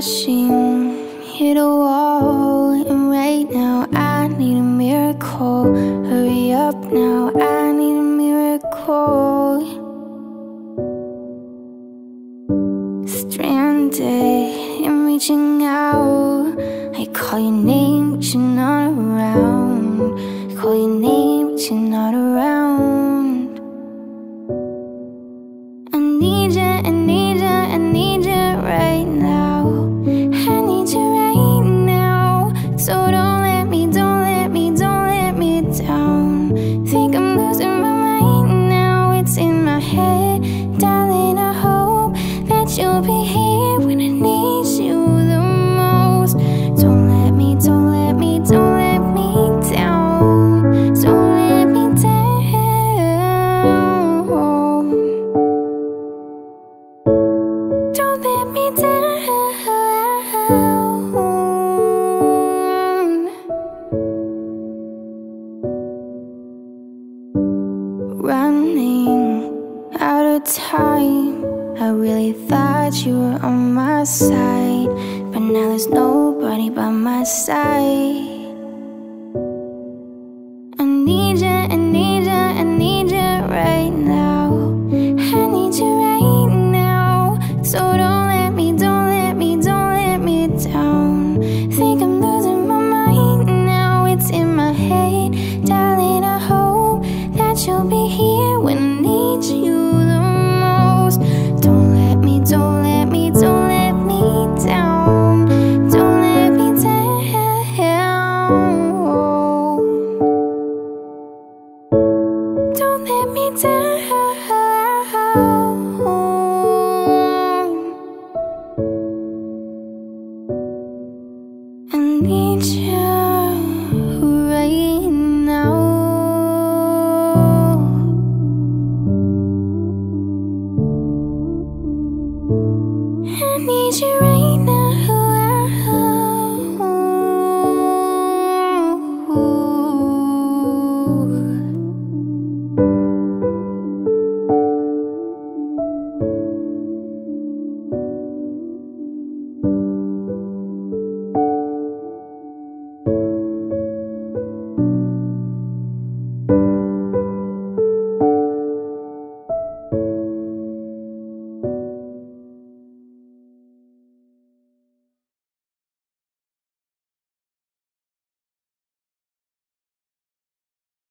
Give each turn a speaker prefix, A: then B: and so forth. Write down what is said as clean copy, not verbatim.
A: crashing, hit a wall, and right now I need a miracle. Hurry up now, I need a miracle. Stranded and reaching out, I call your name but you're not around. I call your name but you're not around. I need you, I need you, I need you right now. I need you right now. So don't let me, don't let me, don't let me down. Think I'm losing my mind now, it's in my head. Darling, I hope that you'll be here when I need you the most. Don't let me, don't let me, don't let me down. Don't let me down. Don't let me down. Running out of time, I really thought you were on my side, but now there's nobody by my side. I need you, I need you, I need you right now. I need you right now. So don't let me, don't let me, don't let me down. Think I'm losing my mind now, it's in my head. Darling, I hope that you'll be here when I need you the most. Don't let me, don't let me, don't let me down. Don't let me down. Don't let me down.